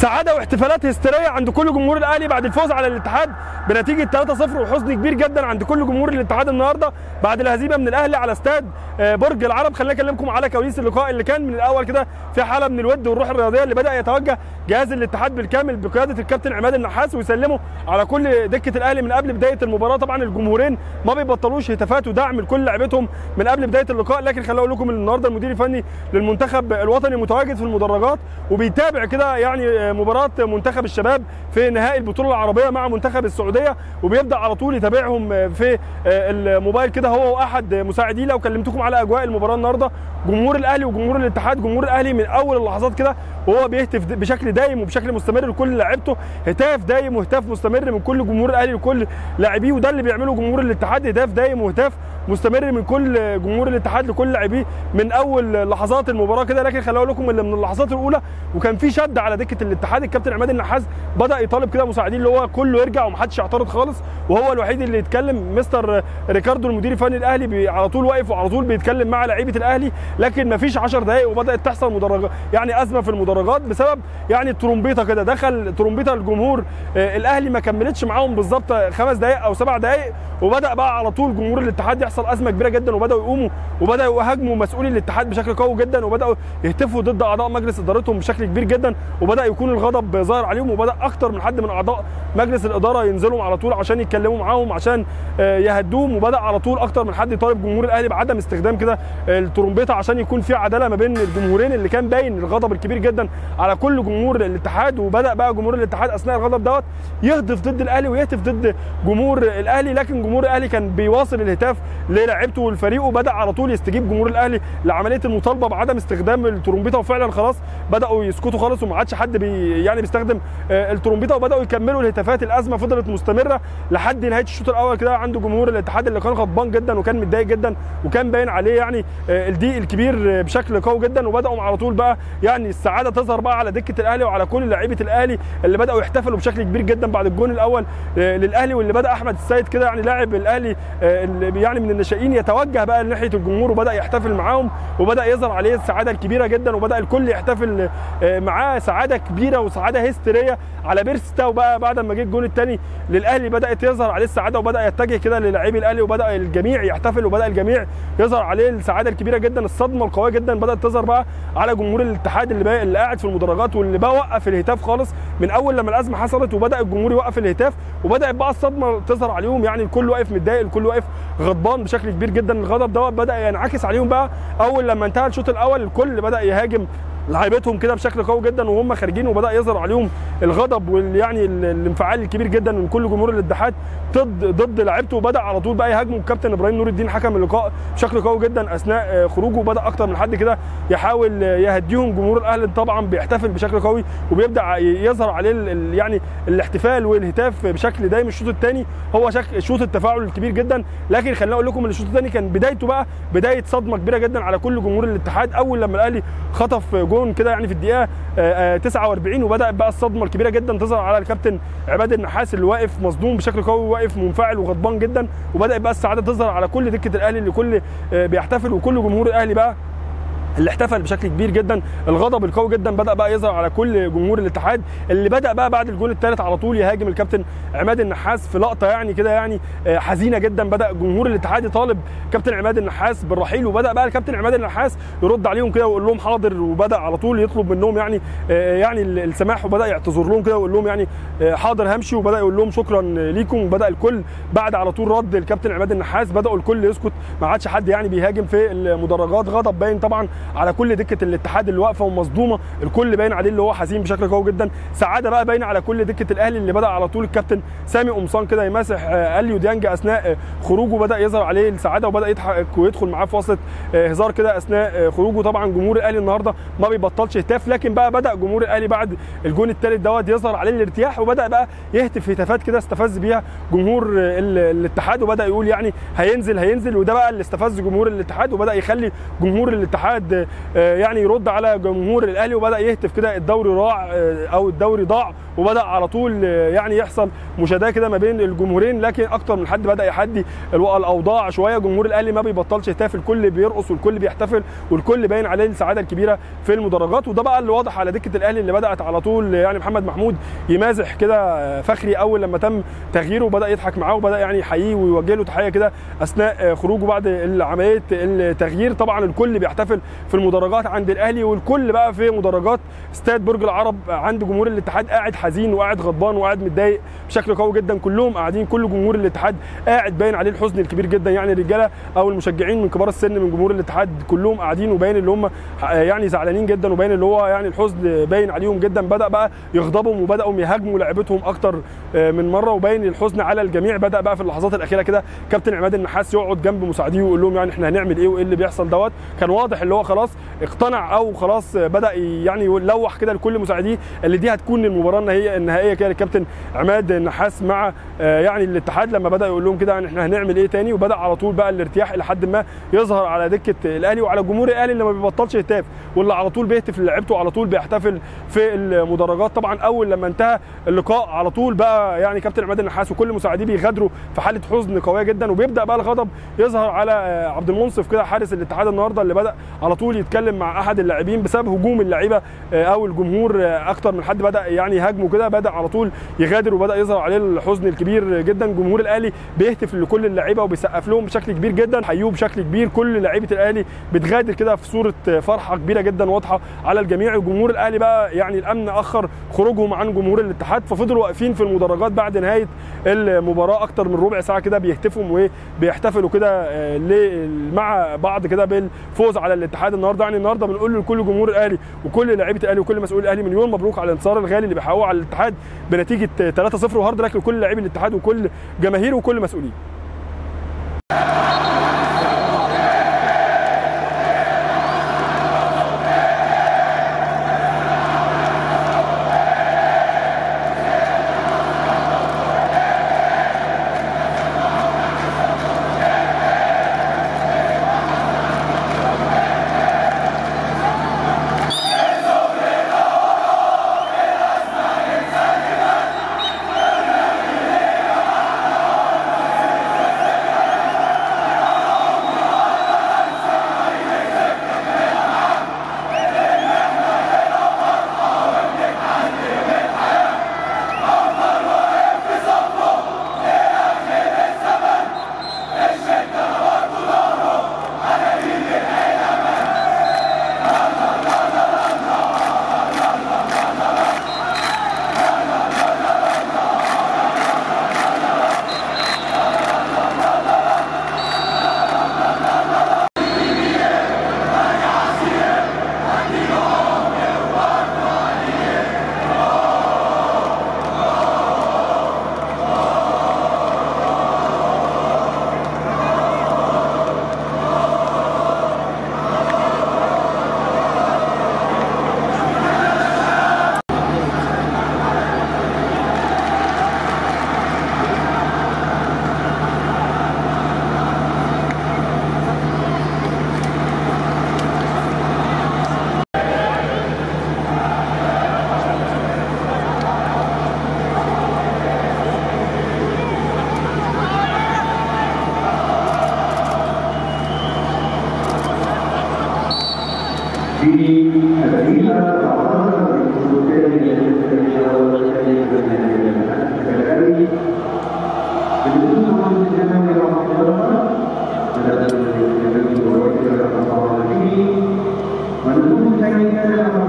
سعاده واحتفالات هستيريه عند كل جمهور الاهلي بعد الفوز على الاتحاد بنتيجه 3-0 وحزن كبير جدا عند كل جمهور الاتحاد النهارده بعد الهزيمه من الاهلي على استاد برج العرب. خلينا اكلمكم على كواليس اللقاء اللي كان من الاول كده في حاله من الود والروح الرياضيه اللي بدا يتوجه جهاز الاتحاد بالكامل بقياده الكابتن عماد النحاس ويسلموا على كل دكه الاهلي من قبل بدايه المباراه. طبعا الجمهورين ما بيبطلوش هتافات ودعم لكل لعيبتهم من قبل بدايه اللقاء، لكن خليني اقول لكم ان النهارده المدير الفني للمنتخب الوطني متواجد في المدرجات وبيتابع كده يعني مباراه منتخب الشباب في نهائي البطوله العربيه مع منتخب السعوديه، وبيبدا على طول يتابعهم في الموبايل كده هو واحد مساعديه. لو كلمتكم على اجواء المباراه النهارده جمهور الاهلي وجمهور الاتحاد، جمهور الاهلي من اول اللحظات كده وهو بيهتف بشكل دايم وبشكل مستمر لكل لاعيبته، هتاف دايم وهتاف مستمر من كل جمهور الاهلي لكل لاعبيه، وده اللي بيعمله جمهور الاتحاد، هتاف دايم وهتاف مستمر من كل جمهور الاتحاد لكل لاعبيه من اول لحظات المباراه كده. لكن خليني اقول لكم ان من اللحظات الاولى وكان في شد على دكه الاتحاد، الكابتن عماد النحاس بدا يطالب كده مساعدين اللي هو كله يرجع ومحدش يعترض خالص، وهو الوحيد اللي يتكلم. مستر ريكاردو المدير الفني الاهلي على طول واقف وعلى طول بيتكلم مع لعيبه الاهلي، لكن مفيش 10 دقائق وبدات تحصل مدرجات يعني ازمه في المدرجات بسبب يعني الترومبيطه كده، دخل ترومبيطه الجمهور الاهلي ما كملتش معاهم بالظبط 5 دقائق او 7 دقائق، وبدا بقى على طول جمهور الاتحاد يحصل ازمه كبيره جدا وبداوا يقوموا وبداوا يهاجموا مسؤولي الاتحاد بشكل قوي جدا وبداوا يهتفوا ضد اعضاء مجلس ادارتهم بشكل كبير جدا، وبدا يكون الغضب ظاهر عليهم، وبدا اكتر من حد من اعضاء مجلس الاداره ينزلوا على طول عشان يتكلموا معاهم عشان يهدوهم، وبدا على طول اكتر من حد يطالب جمهور الاهلي بعدم استخدام كده الترومبيطه عشان يكون في عداله ما بين الجمهورين اللي كان باين الغضب الكبير جدا على كل جمهور الاتحاد. وبدا بقى جمهور الاتحاد اثناء الغضب دوت يهتف ضد الاهلي ويهتف ضد جمهور الاهلي، لكن جمهور الاهلي كان بيواصل الهتاف للاعيبته والفريق، وبدا على طول يستجيب جمهور الاهلي لعمليه المطالبه بعدم استخدام الترومبيطه، وفعلا خلاص بداوا يسكتوا خالص وما عادش حد يعني بيستخدم الترومبيطه، وبداوا يكملوا الهتافات. الازمه فضلت مستمره لحد نهايه الشوط الاول كده عند جمهور الاتحاد اللي كان غضبان جدا وكان متضايق جدا وكان باين عليه يعني الضيق الكبير بشكل قوي جدا، وبداوا على طول بقى يعني السعاده تظهر بقى على دكه الاهلي وعلى كل لعيبه الاهلي اللي بداوا يحتفلوا بشكل كبير جدا بعد الجون الاول للاهلي، واللي بدا احمد السيد كده يعني لاعب الاهلي اللي يعني من الناشئين يتوجه بقى ناحيه الجمهور وبدا يحتفل معاهم وبدا يظهر عليه السعاده الكبيره جدا، وبدا الكل يحتفل معاه سعاده كبيره وسعاده هستيريه على بيرستا. وبقى بعد ما جه الجون الثاني للاهلي بدات يظهر عليه السعاده وبدا يتجه كده للاعبي الاهلي وبدا الجميع يحتفل وبدا الجميع يظهر عليه السعاده الكبيره جدا. الصدمه القويه جدا بدات تظهر بقى على جمهور الاتحاد اللي قاعد في المدرجات واللي بقى وقف الهتاف خالص من اول لما الازمه حصلت، وبدا الجمهور يوقف الهتاف وبدات بقى الصدمه تظهر عليهم، يعني الكل واقف متضايق الكل واقف غضبان بشكل كبير جدا. الغضب دوت بدا ينعكس عليهم بقى اول لما انتهى الشوط الاول، الكل بدا يهاجم لعيبتهم كده بشكل قوي جدا وهم خارجين، وبدا يظهر عليهم الغضب واليعني الانفعال الكبير جدا من كل جمهور الاتحاد ضد لعيبته، وبدا على طول بقى يهاجموا الكابتن ابراهيم نور الدين حكم اللقاء بشكل قوي جدا اثناء خروجه، وبدا اكتر من حد كده يحاول يهديهم. جمهور الاهلي طبعا بيحتفل بشكل قوي وبيبدا يظهر عليه يعني الاحتفال والهتاف بشكل دايم. الشوط الثاني هو شوط التفاعل الكبير جدا، لكن خليني اقول لكم ان الشوط الثاني كان بدايته بقى بدايه صدمه كبيره جدا على كل جمهور الاتحاد اول لما الاهلي خطف جون كده يعني في الدقيقه 49، وبدات بقى الصدمه الكبيره جدا تظهر على الكابتن عماد النحاس اللي واقف مصدوم بشكل قوي واقف منفعل وغضبان جدا، وبدات بقى السعاده تظهر على كل دكه الاهلي اللي كل بيحتفل وكل جمهور الاهلي بقى اللي احتفل بشكل كبير جدا. الغضب القوي جدا بدا بقى يظهر على كل جمهور الاتحاد اللي بدا بقى بعد الجول الثالث على طول يهاجم الكابتن عماد النحاس في لقطه يعني كده يعني حزينه جدا. بدا جمهور الاتحاد يطالب كابتن عماد النحاس بالرحيل، وبدا بقى الكابتن عماد النحاس يرد عليهم كده ويقول لهم حاضر، وبدا على طول يطلب منهم يعني السماح، وبدا يعتذر لهم كده ويقول لهم يعني حاضر همشي، وبدا يقول لهم شكرا ليكم. وبدا الكل بعد على طول رد الكابتن عماد النحاس بداوا الكل يسكت، ما عادش حد يعني بيهاجم في المدرجات. غضب باين طبعا على كل دكه الاتحاد اللي واقفه ومصدومه، الكل باين عليه اللي هو حزين بشكل قوي جدا. سعاده بقى باينه على كل دكه الاهلي اللي بدا على طول الكابتن سامي قمصان كده يماسح اليو ديانج اثناء خروجه، بدا يظهر عليه السعاده وبدا يضحك ويدخل معاه في وسط هزار كده اثناء خروجه. طبعا جمهور الاهلي النهارده ما بيبطلش هتاف، لكن بقى بدا جمهور الاهلي بعد الجون الثالث دوت يظهر عليه الارتياح وبدا بقى يهتف هتافات كده استفز بيها جمهور الاتحاد، وبدا يقول يعني هينزل، وده بقى اللي استفز جمهور الاتحاد وبدا يخلي جمهور الاتحاد الاستاد يعني يرد على جمهور الاهلي، وبدا يهتف كده الدوري راع او الدوري ضاع، وبدا على طول يعني يحصل مشاده كده ما بين الجمهورين. لكن اكتر من حد بدا يحدي الاوضاع شويه. جمهور الاهلي ما بيبطلش يهتف، الكل بيرقص والكل بيحتفل والكل باين عليه السعاده الكبيره في المدرجات. وده بقى اللي واضح على دكه الاهلي اللي بدات على طول يعني محمد محمود يمازح كده فخري اول لما تم تغييره، وبدا يضحك معاه وبدا يعني يحييه ويوجه له تحيه كده اثناء خروجه بعد عمليه التغيير. طبعا الكل بيحتفل في المدرجات عند الاهلي، والكل بقى في مدرجات استاد برج العرب عند جمهور الاتحاد قاعد حزين وقاعد غضبان وقاعد متضايق بشكل قوي جدا. كلهم قاعدين، كل جمهور الاتحاد قاعد باين عليه الحزن الكبير جدا، يعني الرجاله او المشجعين من كبار السن من جمهور الاتحاد كلهم قاعدين وباين اللي هم يعني زعلانين جدا، وباين اللي هو يعني الحزن باين عليهم جدا. بدا بقى يغضبوا وبداوا يهاجموا لاعبتهم اكتر من مره، وباين الحزن على الجميع. بدا بقى في اللحظات الاخيره كده كابتن عماد النحاس يقعد جنب مساعديه ويقول لهم يعني احنا هنعمل ايه وايه اللي بيحصل دوت. كان واضح اللي هو خلاص اقتنع او خلاص بدا يعني يلوح كده لكل مساعديه اللي دي هتكون المباراه النهائيه كده للكابتن عماد النحاس مع يعني الاتحاد، لما بدا يقول لهم كده يعني احنا هنعمل ايه تاني. وبدا على طول بقى الارتياح لحد ما يظهر على دكه الاهلي وعلى جمهور الاهلي اللي ما بيبطلش يهتف، واللي على طول بيهتف للاعيبته وعلى طول بيحتفل في المدرجات. طبعا اول لما انتهى اللقاء على طول بقى يعني كابتن عماد النحاس وكل مساعديه بيغادروا في حاله حزن قويه جدا، وبيبدا بقى الغضب يظهر على عبد المنصف كده حارس الاتحاد النهارده، اللي بدا على طول يتكلم مع احد اللاعبين بسبب هجوم اللعيبه او الجمهور. اكتر من حد بدا يعني يهاجمه كده، بدا على طول يغادر وبدا يظهر عليه الحزن الكبير جدا. جمهور الاهلي بيهتف لكل اللعيبه وبيسقف لهم بشكل كبير جدا، حيوه بشكل كبير. كل لعيبه الاهلي بتغادر كده في صوره فرحه كبيره جدا واضحه على الجميع. وجمهور الاهلي بقى يعني الامن اخر خروجهم عن جمهور الاتحاد، ففضلوا واقفين في المدرجات بعد نهايه المباراه اكتر من ربع ساعه كده بيهتفوا وبيحتفلوا كده مع بعض كده بالفوز على الاتحاد النهارده. يعني النهارده بنقول لكل جمهور الاهلي وكل لعيبه الاهلي وكل مسؤول الاهلي مليون مبروك على الانتصار الغالي اللي بيحققوه على الاتحاد بنتيجه 3-0 وهارد لك لكل لاعبي الاتحاد وكل جماهيره وكل مسؤولين. Menurut saya